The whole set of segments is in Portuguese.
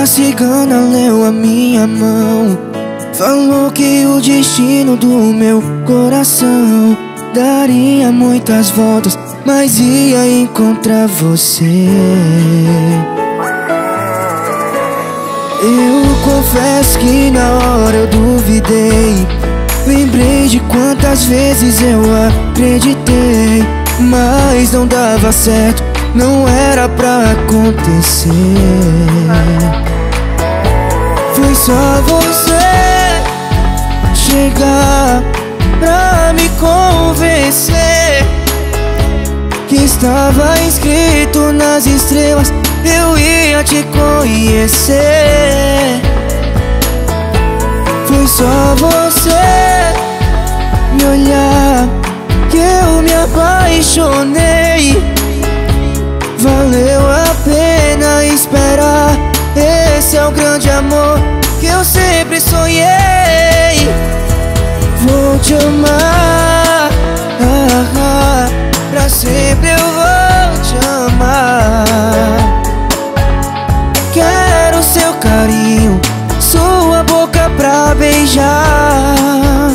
cigana leu a minha mão, falou que o destino do meu coração daria muitas voltas, mas ia encontrar você. Eu confesso que na hora eu duvidei, lembrei de quantas vezes eu acreditei, mas não dava certo, não era pra acontecer. Foi só você chegar pra me convencer que estava escrito nas estrelas, eu ia te conhecer. Foi só você me olhar que eu me apaixonei. Valeu a pena esperar, esse é o grande amor que eu sempre sonhei. Vou te amar, pra sempre eu vou te amar. Quero seu carinho, sua boca pra beijar.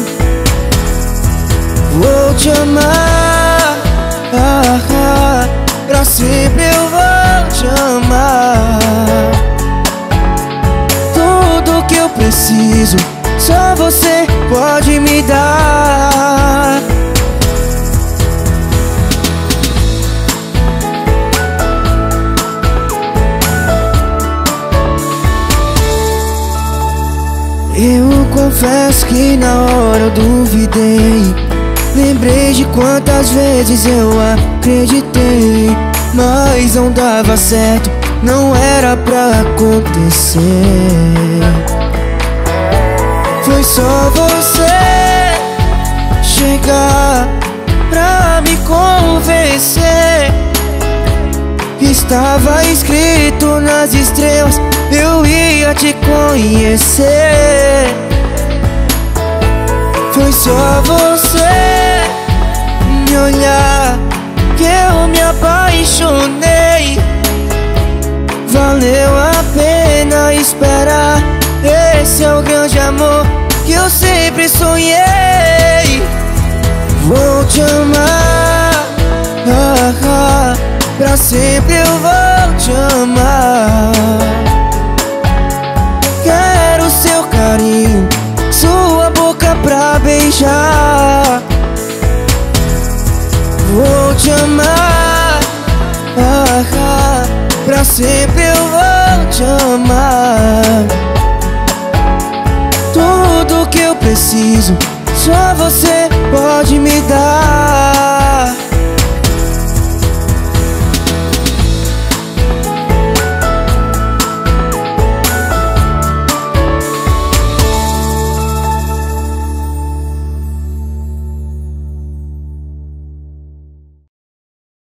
Vou te amar, pra sempre eu vou te amar. Tudo que eu preciso, só você pode me dar. Eu confesso que na hora eu duvidei, lembrei de quantas vezes eu acreditei, mas não dava certo, não era pra acontecer. Foi só você chegar pra me convencer que estava escrito nas estrelas, eu ia te conhecer. Foi só você me olhar que eu me apaixonei. Valeu a pena esperar, esse é o grande amor que eu sempre sonhei. Vou te amar, pra sempre eu vou te amar. Quero seu carinho, sua boca pra beijar. Vou te amar, pra sempre eu vou te amar. Tudo que eu preciso, só você pode me dar.